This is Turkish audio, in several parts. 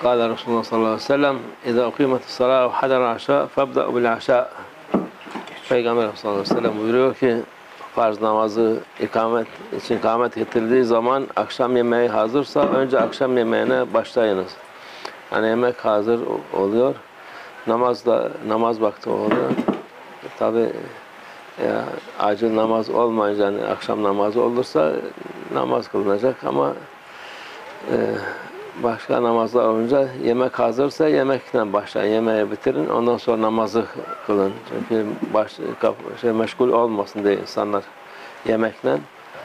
Kâle Resulullah sallallahu aleyhi ve sellem İzâ ukîmetis salâ ve hadara aşâ febda'u bil aşâ. Peygamber sallallahu aleyhi ve sellem buyuruyor ki farz namazı ikamet getirildiği zaman akşam yemeği hazırsa önce akşam yemeğine başlayınız. Yani yemek hazır oluyor. Namaz vakti oluyor. Tabi acil namaz olmayınca yani akşam namazı olursa namaz kılınacak ama başka namazlar olunca yemek hazırsa yemekten başlayın, yemeği bitirin, ondan sonra namazı kılın. Çünkü meşgul olmasın diye insanlar yemekle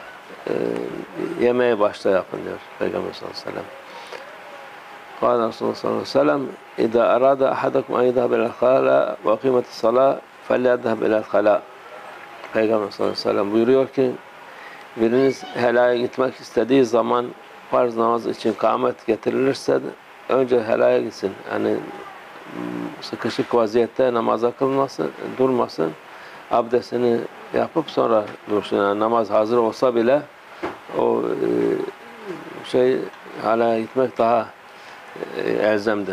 yemeğe başla yapın diyor Peygamber sallallahu aleyhi ve sellem. Kâle Resulullah sallallahu aleyhi ve sellem İzâ arâda ahadakum en yedhâbe ilel halâ ve kîmetis salâ felyedhâb ilel halâ. Peygamber sallallahu aleyhi ve sellem buyuruyor ki biriniz helaya gitmek istediği zaman farz namaz için kâmet getirilirse önce helaya gitsin. Yani sıkışık vaziyette namaza durmasın. Abdestini yapıp sonra dursun. Yani namaz hazır olsa bile o helaya gitmek daha elzemdir.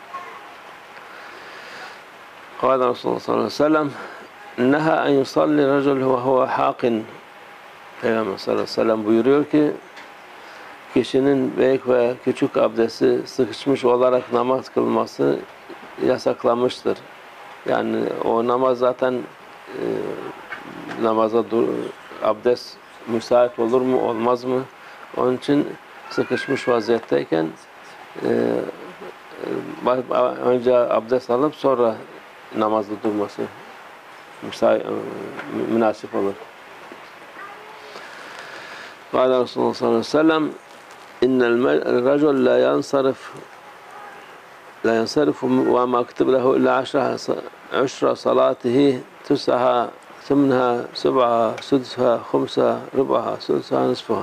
Kâle Resulullah sallallahu aleyhi ve sellem Neha en yusalli racul ve huve hâkin. Peygamber sallallahu aleyhi ve sellem buyuruyor ki kişinin büyük ve küçük abdesti sıkışmış olarak namaz kılması yasaklanmıştır. Yani o namaz zaten abdest müsait olur mu olmaz mı? Onun için sıkışmış vaziyetteyken önce abdest alıp sonra namazda durması münasip olur. Kâle Resulullah sallallahu aleyhi ve sellem İnnel racul la yansarifu ve ma kutib lehu illa aşra salatihi tüsaha thumnaha sub'aha sudsaha khumsaha rubaha sudsaha nisfuha.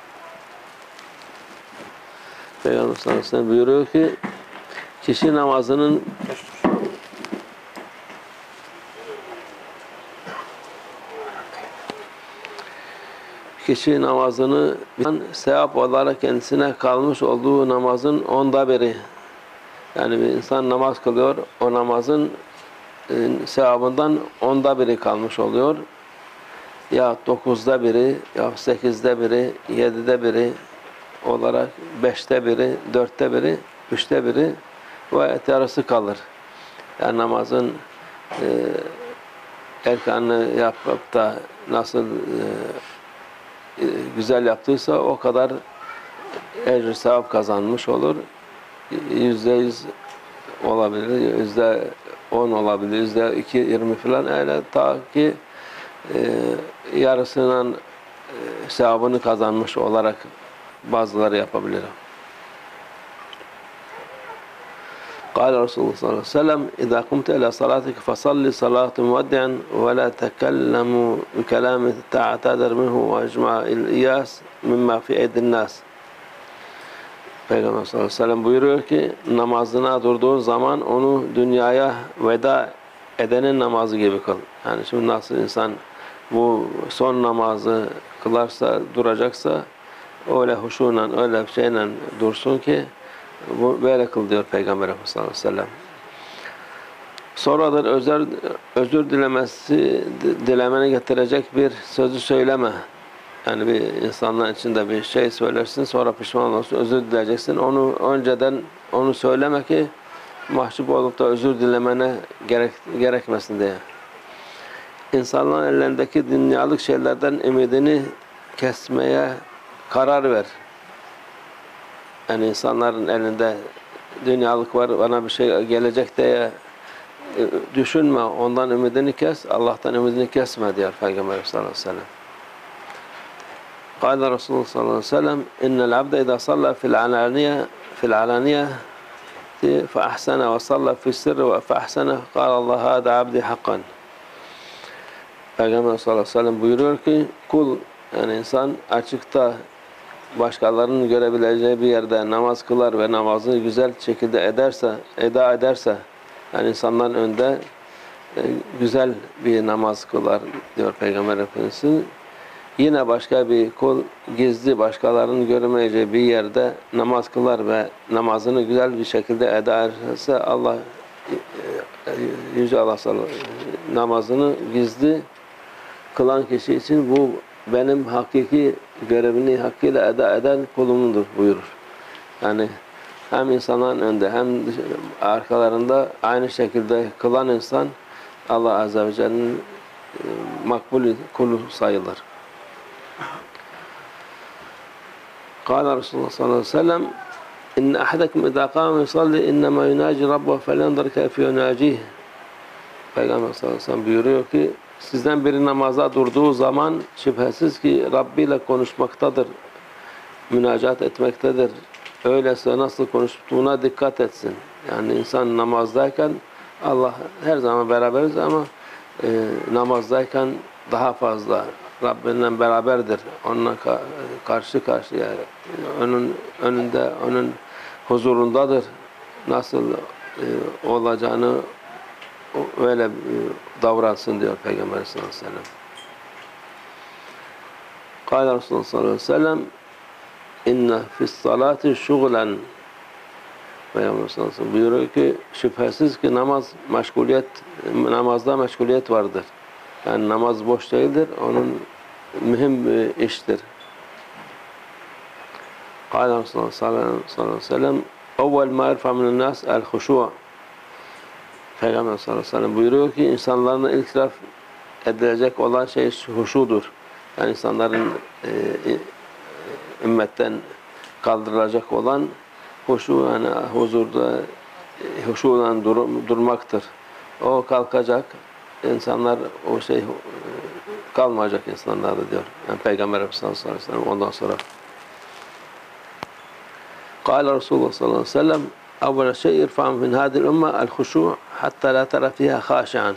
Peygamber sallallahu aleyhi ve sellem buyuruyor ki kişi namazının sevap olarak kendisine kalmış olduğu namazın 1/10. Yani bir insan namaz kılıyor, o namazın sevabından 1/10 kalmış oluyor. Ya 1/9, ya 8/1, 7/1 olarak 5/1, 4/1, 3/1 ve yarısı kalır. Yani namazın erkanını yapıp da nasıl güzel yaptıysa o kadar ecr sevap kazanmış olur. %100 olabilir, %10 olabilir, %20 falan öyle ta ki yarısının sevabını kazanmış olarak bazıları yapabilir. Kâle Resulullah sallallahu aleyhi ve sellem İzâ kumte ilâ salâtik fesalli salâtu muveddi'an ve lâ tekellemu bi kelâmin ta'tâder minhu ve ecma'il iyâs mimma fi eydin nâs. Peygamber sallallahu aleyhi ve sellem buyuruyor ki namazına durduğun zaman onu dünyaya veda edenin namazı gibi kıl. Yani şimdi nasıl insan bu son namazı kılarsa, duracaksa öyle huşuyla, öyle bir şeyle dursun ki böyle kıl diyor Peygamber sallallahu aleyhi ve sellem. Sonradır özür dilemeni getirecek bir sözü söyleme. Yani bir insanların içinde bir şey söylersin, sonra pişman olursun, özür dileyeceksin. Onu önceden söyleme ki mahcup olup da özür dilemene gerekmesin diye. İnsanların ellerindeki dünyalık şeylerden ümidini kesmeye karar ver. Yani insanların elinde dünyalık var, bana bir şey gelecek diye düşünme, ondan ümidini kes, Allah'tan ümidini kesme diyor Peygamber sallallahu aleyhi ve sellem. Kâle Resulullah sallallahu aleyhi ve sellem İnnel abde idâ salla fil alaniye fe ahsene ve salla fil sirri ve fe ahsene kâle Allah hâdâ abdi hakkan. Peygamber sallallahu aleyhi ve sellem buyuruyor ki kul, yani insan açıkta başkalarının görebileceği bir yerde namaz kılar ve namazını güzel şekilde eda ederse yani insanların önünde güzel bir namaz kılar diyor Peygamber Efendimiz. Yine başka bir kul gizli, başkalarının görmeyeceği bir yerde namaz kılar ve namazını güzel bir şekilde eda ederse Allah Yüce Allah namazını gizli kılan kişi için bu benim hakiki görevini hakkıyla eda eden kulumdur buyurur. Yani hem insanların önünde hem arkalarında aynı şekilde kılan insan Allah Azze ve Celle'nin makbul kulu sayılır. Kâle Resulullah sallallahu aleyhi ve sellem İnne ahadekum idâ kâme yusalli innemâ yunâci rabbehu felyanzur keyfe yunâcih. Peygamber sallallahu aleyhi ve sellem buyuruyor ki sizden biri namaza durduğu zaman şüphesiz ki Rabbi ile konuşmaktadır, münacat etmektedir. Öyleyse nasıl konuştuğuna dikkat etsin. Yani insan namazdayken Allah her zaman beraberiz ama namazdayken daha fazla Rabbinden beraberdir. Onunla karşı karşıya, önünde, onun huzurundadır. Nasıl olacağını öyle davransın diyor Peygamber sallallahu aleyhi ve sellem. Kâle Resulullah sallallahu aleyhi ve sellem İnne fissalâti şugulen Peygamber sallallahu aleyhi ve sellem buyuruyor ki şüphesiz ki namazda meşguliyet vardır. Yani namaz boş değildir. Onun mühim bir iştir. Kâle Resulullah sallallahu aleyhi ve sellem evvel mâ yerfa minennâs el-huşû' Peygamber sallallahu aleyhi ve sellem buyuruyor ki insanların ilk raf edilecek olan şey huşudur. Yani insanların ümmetten kaldırılacak olan huşu, yani huzurda huşuyla durmaktır. O kalkacak, insanlar o şey kalmayacak insanlardır diyor. Yani Peygamber sallallahu aleyhi ve sellem ondan sonra. Kâle Resulullah sallallahu aleyhi ve sellem evvela şey irfa'un min hâdil ümme el-huşû' hatta la tara fîhâ khâşi'an.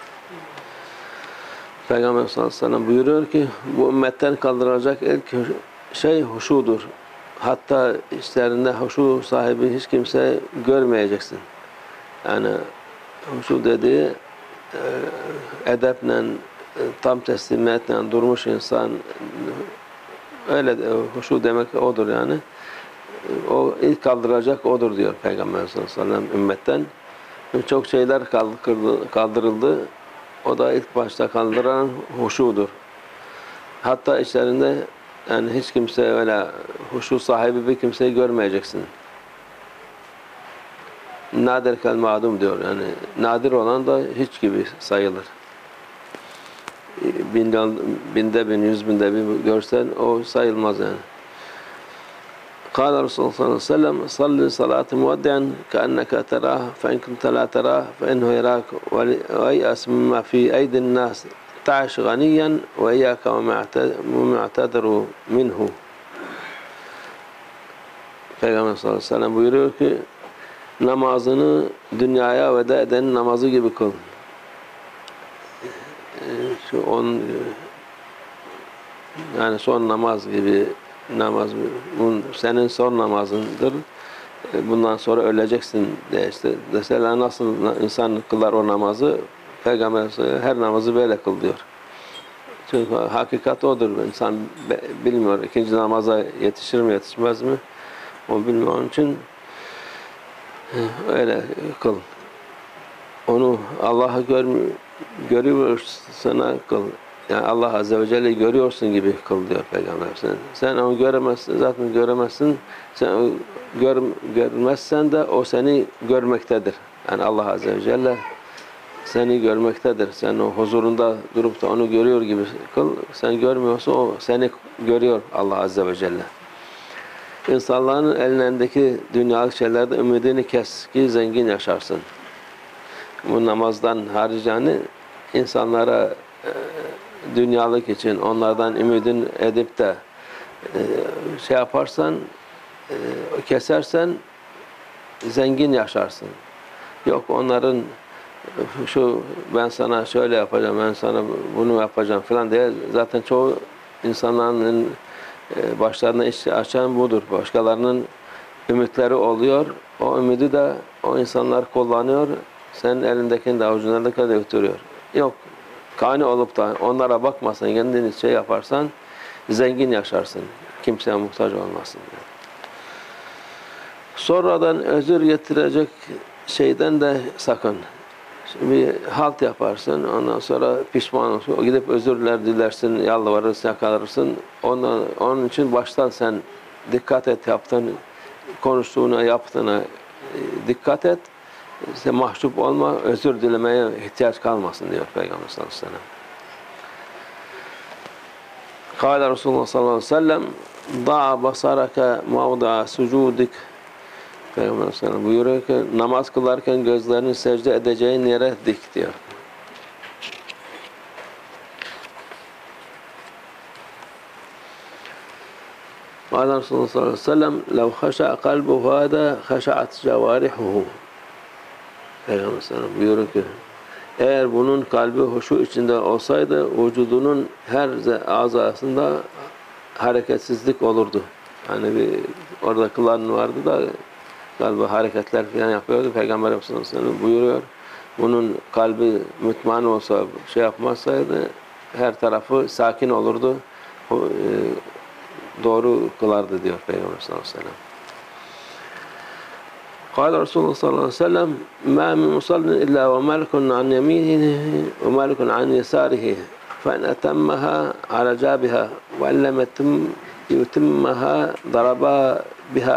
Peygamber sallallahu aleyhi ve sellem buyuruyor ki bu ümmetten kaldırılacak ilk şey huşudur. Hatta işlerinde huşu sahibi hiç kimse görmeyeceksin. Yani huşu dediği edeple, tam teslimiyetle durmuş insan, öyle huşu demek odur yani. O ilk kaldıracak odur diyor Peygamber sallallahu aleyhi ve sellem ümmetten. Çok şeyler kaldırıldı. O da ilk başta kaldıran huşudur. Hatta işlerinde yani hiç kimse öyle huşu sahibi bir kimseyi görmeyeceksin. Nadir kel ma'dum diyor. Yani nadir olan da hiç gibi sayılır. Binde bin, yüz binde bir görsen o sayılmaz yani. Kâle Resulullah sallallahu aleyhi ve sellem salli salâti muveddi'an keenneke terâh fe in kunte lâ terâh fe inhu yerâk ve yey'as mimma fî eydin nâs ta'ş ganiyen ve iyyâke ve mu'tadiru minhu. Peygamber sallallahu aleyhi ve sellem buyuruyor ki namazını dünyaya veda eden namazı gibi kıl. Yani son namaz gibi namaz, senin son namazındır. Bundan sonra öleceksin diye işte. Mesela nasıl insan kılar o namazı? Peygamber her namazı böyle kıl diyor. Çünkü hakikat odur. İnsan bilmiyor. İkinci namaza yetişir mi yetişmez mi? O bilmiyor. Onun için öyle kıl. Onu Allah'ı görüyorsan kıl. Yani Allah Azze ve Celle'yi görüyorsun gibi kıl diyor Peygamber. Sen onu göremezsin, zaten göremezsin. Sen onu görmezsen de o seni görmektedir. Yani Allah Azze ve Celle seni görmektedir. Sen o huzurunda durup da onu görüyor gibi kıl. Sen görmüyorsa o seni görüyor Allah Azze ve Celle. İnsanların ellerindeki dünyalık şeylerde ümidini kes ki zengin yaşarsın. Bu namazdan haricani insanlara dünyalık için onlardan ümidin edip de şey yaparsan, kesersen zengin yaşarsın. Yok onların şu ben sana şöyle yapacağım, ben sana bunu yapacağım falan diye zaten çoğu insanların başlarına iş açan budur. Başkalarının ümitleri oluyor. O ümidi de o insanlar kullanıyor. Senin elindekini de avucundakini de götürüyor. Yok. kani olup da onlara bakmasan, kendini şey yaparsan zengin yaşarsın. Kimseye muhtaç olmasın. Sonradan özür getirecek şeyden de sakın. Bir halt yaparsın, ondan sonra pişman olursun, gidip özürler dilersin, yalvarırsın, yakalırsın. Onun için baştan sen dikkat et, konuştuğuna, yaptığına dikkat et. İşte mahcup olma, özür dilemeye ihtiyaç kalmasın diyor Peygamber sallallahu aleyhi ve sellem. Kâle Resulullah sallallahu aleyhi ve sellem da'a basaraka mavda'a sucudik. Peygamber sallallahu aleyhi ve sellem buyuruyor ki namaz kılarken gözlerini secde edeceğin yere dik diyor. Kâle Resulullah sallallahu aleyhi ve sellem lev haşa'a kalbuhu hâdâ haşa'at cevârihuhu. Peygamber sallallahu aleyhi ve sellem buyuruyor ki eğer bunun kalbi huşu içinde olsaydı vücudunun her azasında hareketsizlik olurdu. Hani bir orada kılan vardı da galiba hareketler falan yapıyordu. Peygamber sallallahu aleyhi ve sellem buyuruyor. Bunun kalbi mutmain olsa, şey yapmazsaydı her tarafı sakin olurdu. Doğru kılardı diyor Peygamber sallallahu aleyhi ve sellem. قال Resulullah sallallahu aleyhi ve sellem مَا مِنْ مُصَلٍّ إِلَّا وَمَلْكٌ عَنْ يَمِينِهِ وَمَلْكٌ عَنْ يَسَارِهِ فَإِنْ أَتَمَّهَا عَلَى جَابِهَا وَإِنْ لَمْ يُتِمَّهَا ضَرَبَا بِهَا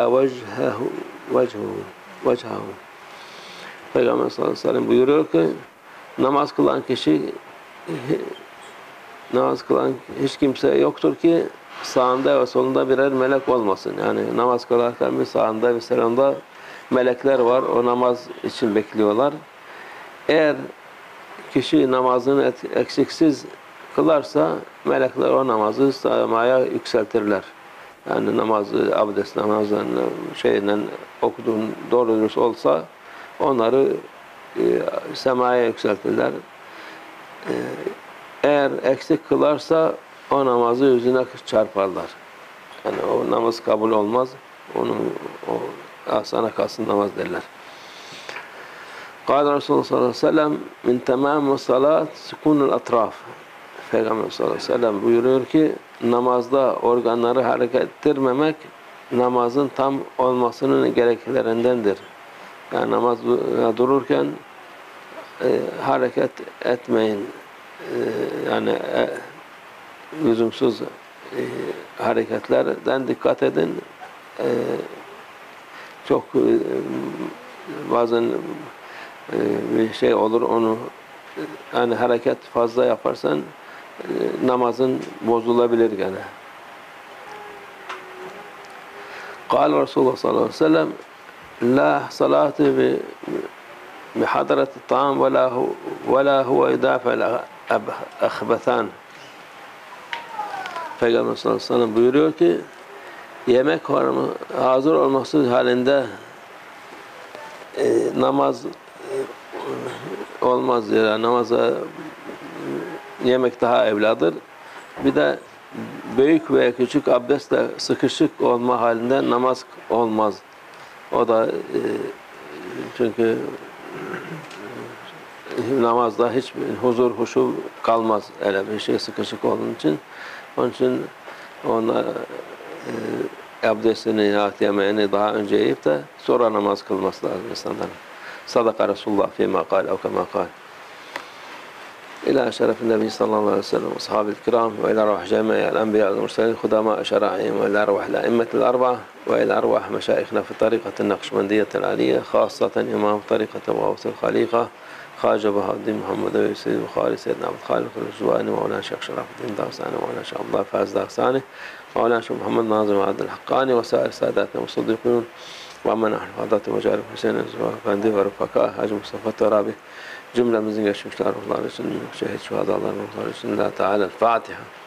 وَجْهَهُ. Peygamber sallallahu aleyhi ve sellem buyuruyor ki namaz kılan hiç kimse yoktur ki sağında ve solunda birer melek olmasın. Yani namaz kılarken bir sağında bir solunda melekler var. O namaz için bekliyorlar. Eğer kişi namazını eksiksiz kılarsa melekler o namazı semaya yükseltirler. Yani namazı, abdest namazlarını okuduğun doğru dürüst olsa onları semaya yükseltirler. Eğer eksik kılarsa o namazı yüzüne çarparlar. Yani o namaz kabul olmaz. Sana kalsın namaz derler. Kâle Resulullah sallallahu aleyhi ve sellem min temâmü salat sükunul atraf. Peygamber sallallahu aleyhi ve sellem buyuruyor ki namazda organları hareket ettirmemek namazın tam olmasının gereklerindendir. Yani namaz dururken hareket etmeyin. Yani lüzumsuz hareketlerden dikkat edin. Çok bazen bir şey olur onu yani hareket fazla yaparsan namazın bozulabilir gene. Kâle Resulullah sallallahu aleyhi ve sellem la salâti bi hadrati ta'am ve la huve idâfe'l ahbethan. Peygamber sallallahu aleyhi ve sellem buyuruyor ki yemek hazır olması halinde namaz olmaz ya. Namaza yemek daha evladır. Bir de büyük veya küçük abdestle sıkışık olma halinde namaz olmaz. O da çünkü namazda hiç huzur, huşu kalmaz. Öyle bir şey sıkışık olduğu için. Onun için ona abdestini, yemeğini daha önce yiyip de sonra namaz kılması lazım insanların. Sadaka Resulullah fîmâ kâl ev kemâ kâl. İlâ şerefin Nebi sallallahu aleyhi ve sellem ashabil kiram ve ilâ arvah cemî'il enbiyâ'l murselîn hudamâ şerâ'ihim ve ilâ arvah l'a'immetil arba'a ve ilâ arvah meşâikhina fi tarîkatin nakşibendiyetil aliyye khâssatan imâm tarîkatin gavsul halîka Hâce Bahaddin Muhammed ve Seyyid Bukhari Seyyidina Abdülhalik el-Züvani Mevlana Şeyh Şerafuddin Dağsani Mevlana Şeyh Abdullah Faiz Dağsani Mevlana Şeyh Muhammed Nazım Adil Hakkani ve sair sadatna ve sıddıkûn ve ammen ahli fadati mecarif Hüseyin Efendi ve Rıfaka Hacı Mustafa Tarabi cümlemizin geçmişler ruhları için şehit şuhadalar ruhları için Allah Teala Fatiha.